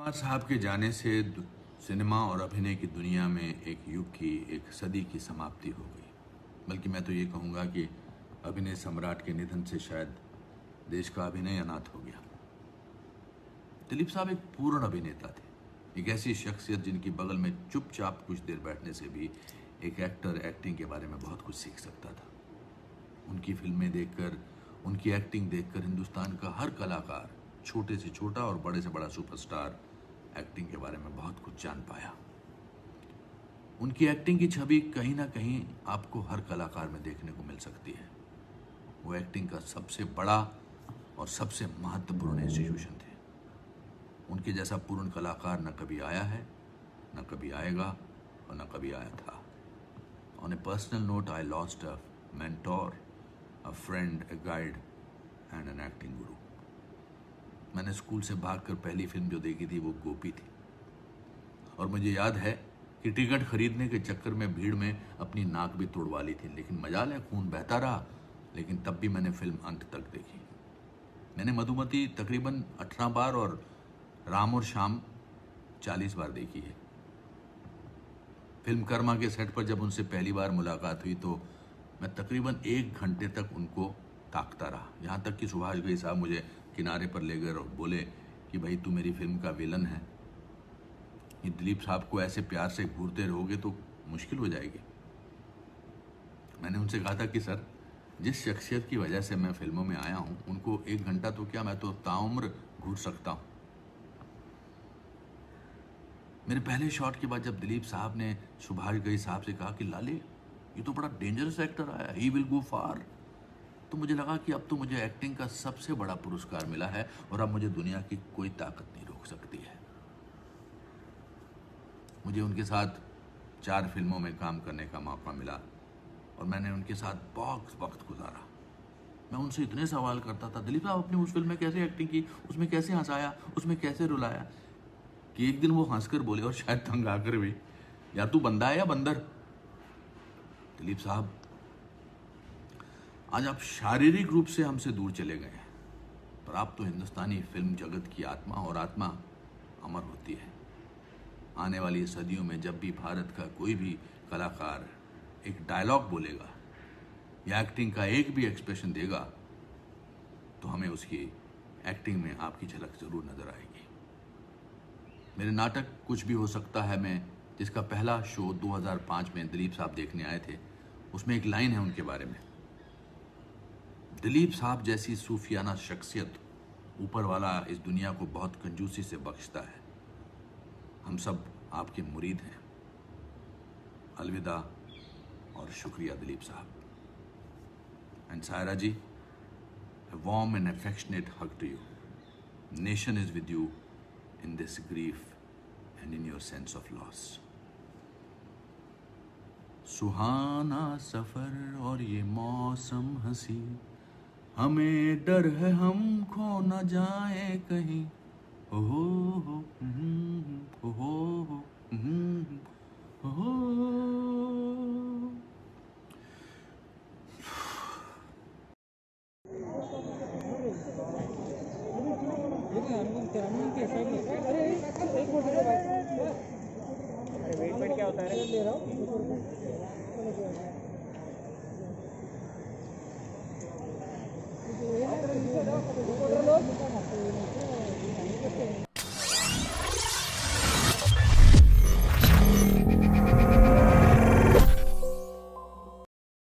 कुमार साहब के जाने से सिनेमा और अभिनय की दुनिया में एक युग की, एक सदी की समाप्ति हो गई। बल्कि मैं तो ये कहूँगा कि अभिनय सम्राट के निधन से शायद देश का अभिनय अनाथ हो गया। दिलीप साहब एक पूर्ण अभिनेता थे, एक ऐसी शख्सियत जिनकी बगल में चुपचाप कुछ देर बैठने से भी एक एक्टर एक्टिंग के बारे में बहुत कुछ सीख सकता था। उनकी फिल्में देखकर, उनकी एक्टिंग देखकर हिंदुस्तान का हर कलाकार, छोटे से छोटा और बड़े से बड़ा सुपरस्टार, एक्टिंग के बारे में बहुत कुछ जान पाया। उनकी एक्टिंग की छवि कहीं ना कहीं आपको हर कलाकार में देखने को मिल सकती है। वो एक्टिंग का सबसे बड़ा और सबसे महत्वपूर्ण इंस्टीट्यूशन थे। उनके जैसा पूर्ण कलाकार न कभी आया है, न कभी आएगा और न कभी आया था। On a personal note, I lost a mentor, a friend, a guide and an acting guru. मैंने स्कूल से भागकर पहली फिल्म जो देखी थी वो गोपी थी, और मुझे याद है कि टिकट खरीदने के चक्कर में भीड़ में अपनी नाक भी तोड़वा ली थी। लेकिन मजाल है, खून बहता रहा, लेकिन तब भी मैंने फिल्म अंत तक देखी। मैंने मधुमती तकरीबन 18 बार और राम और श्याम 40 बार देखी है। फिल्म कर्मा के सेट पर जब उनसे पहली बार मुलाकात हुई तो मैं तकरीबन 1 घंटे तक उनको ताकता रहा। यहाँ तक कि सुभाष घई साहब मुझे किनारे पर ले गए और बोले कि भाई तू मेरी फिल्म का विलन है, ये दिलीप साहब को ऐसे प्यार से घूरते रहोगे तो मुश्किल हो जाएगी। मैंने उनसे कहा था कि सर, जिस शख्सियत की वजह से मैं फिल्मों में आया हूँ उनको 1 घंटा तो क्या, मैं तो ताउम्र घूर सकता हूँ। मेरे पहले शॉट के बाद जब दिलीप साहब ने सुभाष घई साहब से कहा कि लाले ये तो बड़ा डेंजरस एक्टर आया, ही विल गो फार, तो मुझे लगा कि अब तो मुझे एक्टिंग का सबसे बड़ा पुरस्कार मिला है और अब मुझे दुनिया की कोई ताकत नहीं रोक सकती है। मुझे उनके साथ 4 फिल्मों में काम करने का मौका मिला और मैंने उनके साथ बहुत वक्त गुजारा। मैं उनसे इतने सवाल करता था, दिलीप साहब अपनी उस फिल्म में कैसे एक्टिंग की, उसमें कैसे हंसाया, उसमें कैसे रुलाया, कि एक दिन वो हंसकर बोले और शायद तंग आकर भी, या तू बंदा है या बंदर। दिलीप साहब, आज आप शारीरिक रूप से हमसे दूर चले गए हैं, पर आप तो हिंदुस्तानी फिल्म जगत की आत्मा, और आत्मा अमर होती है। आने वाली सदियों में जब भी भारत का कोई भी कलाकार एक डायलॉग बोलेगा या एक्टिंग का एक भी एक्सप्रेशन देगा तो हमें उसकी एक्टिंग में आपकी झलक जरूर नजर आएगी। मेरे नाटक कुछ भी हो सकता है मैं, जिसका पहला शो 2005 में दिलीप साहब देखने आए थे, उसमें एक लाइन है उनके बारे में, दिलीप साहब जैसी सूफियाना शख्सियत ऊपर वाला इस दुनिया को बहुत कंजूसी से बख्शता है। हम सब आपके मुरीद हैं। अलविदा और शुक्रिया Dilip Sahab. And Saira ji, a warm and affectionate hug to you. Nation is with you in this grief and in your sense of loss. सुहाना सफर और ये मौसम हंसी, हमें डर है हम खो न जाए कहीं। हो हो हो हो हो। वेट क्या होता है? ले रहा हूँ।